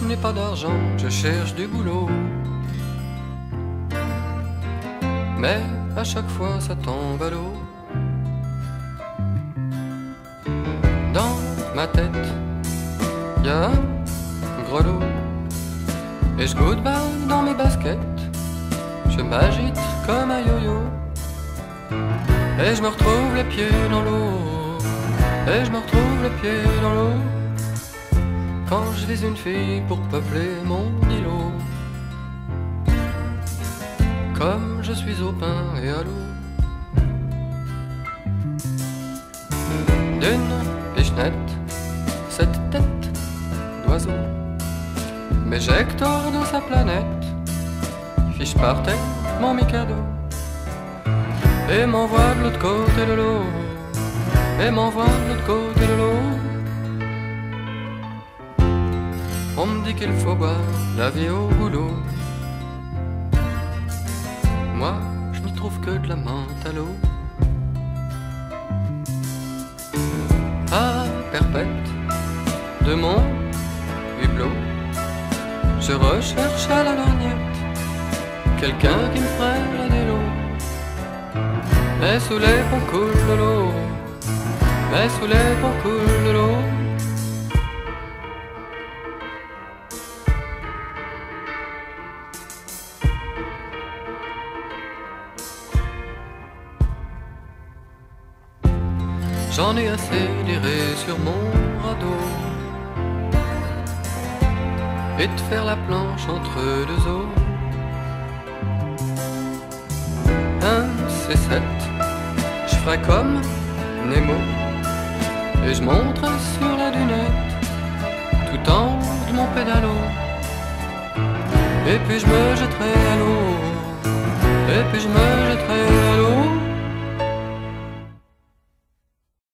je n'ai pas d'argent, je cherche du boulot. Mais à chaque fois ça tombe à l'eau. Dans ma tête, y a un grelot. Et je goûte bas dans mes baskets. Je m'agite comme un yo-yo. Et je me retrouve les pieds dans l'eau. Et je me retrouve les pieds dans l'eau. Quand je vise une fille pour peupler mon îlot. Comme je suis au pain et à l'eau. D'une pichenette, cette tête d'oiseau m'éjecte hors de sa planète, fiche par terre mon Mikado, et m'envoie de l'autre côté de l'eau, et m'envoie de l'autre côté de l'eau. On me dit qu'il faut boire la vie au boulot. Moi, je n'y trouve que de la menthe à l'eau. À perpète de mon hublot, je recherche à la lorgnette quelqu'un qui me ferait la délo. Mais sous les ponts coule de l'eau, mais sous les ponts coule de l'eau. J'en ai assez d'errer sur mon radeau et de faire la planche entre deux eaux. Un C7, je ferai comme Nemo et je monterai sur la dunette tout en haut de mon pédalo. Et puis je me jetterai à l'eau,